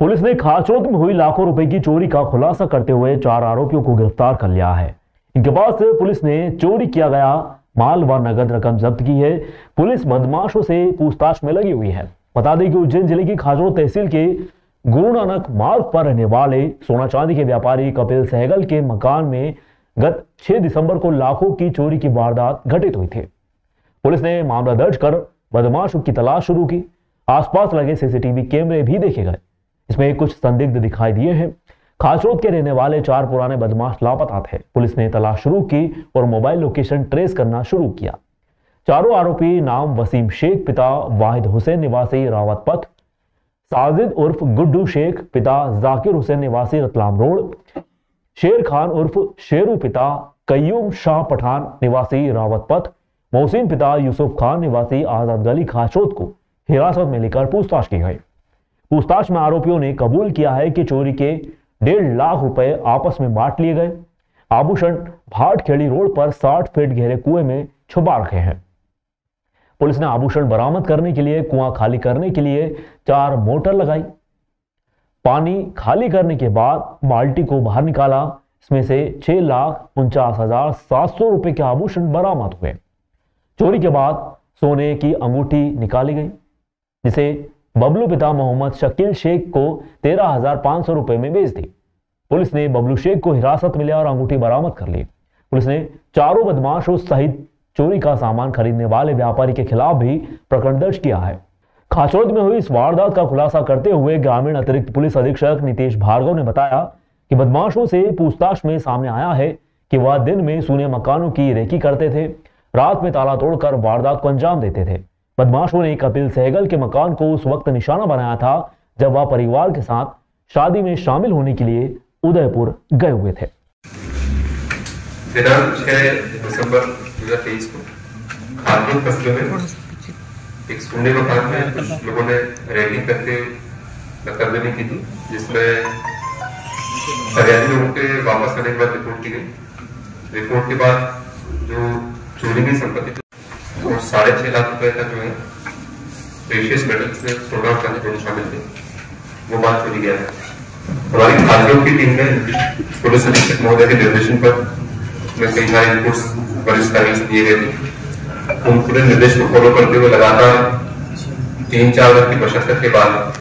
Police ने खाचोत में हुई लाखों रुपए की चोरी का खुलासा करते हुए 4 आरोपियों को गिरफ्तार कर लिया है। इनके पास से पुलिस ने चोरी किया गया माल व नगद रकम जब्त की है। पुलिस बदमाशों से पूछताछ में लगी हुई है। बता दें कि उज्जैन जिले की खाचोत तहसील के गुरु नानक मार्ग पर रहने वाले सोना चांदी के व्यापारी कपिल सहगल के मकान में गत 6 दिसंबर को लाखों की चोरी की वारदात घटित हुई थी। पुलिस ने मामला दर्ज कर बदमाशों की तलाश शुरू की। आसपास लगे सीसीटीवी कैमरे भी देखे गए। इसमें कुछ संदिग्ध दिखाई दिए हैं। खाचोत के रहने वाले 4 पुराने बदमाश लापता थे। पुलिस ने तलाश शुरू की और मोबाइल लोकेशन ट्रेस करना शुरू किया। चारों आरोपी नाम वसीम शेख पिता वाहिद हुसैन निवासी रावत पथ, साजिद उर्फ गुड्डू शेख पिता जाकिर हुसैन निवासी रतलाम रोड, शेर खान उर्फ शेरू पिता कय्यूम शाह पठान निवासी रावत पथ, मोहसिन पिता यूसुफ खान निवासी आजाद गली खाचोत को हिरासत में लेकर पूछताछ की गई। पूछताछ में आरोपियों ने कबूल किया है कि चोरी के 1.5 लाख रुपए आपस में बांट लिए गए। आभूषण भाटखेड़ी रोड पर 60 फीट गहरे कुएं में छुपा रखे हैं। पुलिस ने आभूषण बरामद करने के लिए कुआं खाली करने के लिए 4 मोटर लगाई। पानी खाली करने के बाद बाल्टी को बाहर निकाला। इसमें से 6,49,700 रुपए के आभूषण बरामद हुए। चोरी के बाद सोने की अंगूठी निकाली गई, जिसे बबलू पिता मोहम्मद शकील शेख को 13,500 रुपए में बेच दी। पुलिस ने बबलू शेख को हिरासत में लिया और अंगूठी बरामद कर ली। पुलिस ने चारों बदमाशों सहित चोरी का सामान खरीदने वाले व्यापारी के खिलाफ भी प्रकरण दर्ज किया है। खाचोत में हुई इस वारदात का खुलासा करते हुए ग्रामीण अतिरिक्त पुलिस अधीक्षक नितेश भार्गव ने बताया कि बदमाशों से पूछताछ में सामने आया है कि वह दिन में सूने मकानों की रेकी करते थे, रात में ताला तोड़कर वारदात को अंजाम देते थे। बदमाशों ने कपिल सहगल के मकान को उस वक्त निशाना बनाया था जब वह परिवार के साथ शादी में शामिल होने के लिए उदयपुर गए हुए थे। दिनांक 6 दिसंबर 2023 को खाचोत कस्बे में एक सूने मकान में कुछ लोगों ने रैली करके नकदबंदी की थी, जिसमें फरियादी लोगों के वापस आने के बाद रिपोर्ट की गई। रिपोर्ट के बाद जो चोरी की संपत्ति और 6.5 लाख रुपए का जो है प्रेशियस मेटल से सोना और चांदी दोनों शामिल थे, वो माल चोरी गया है। हमारी खाचोत की टीम ने पुलिस अधीक्षक महोदय के निर्देशन पर उसमें कई सारे इनपुट्स वरिष्ठ अधिकारियों से दिए गए थे। उन पूरे निर्देश को फॉलो करते हुए लगातार 3-4 वर्ष की मशक्कत के बाद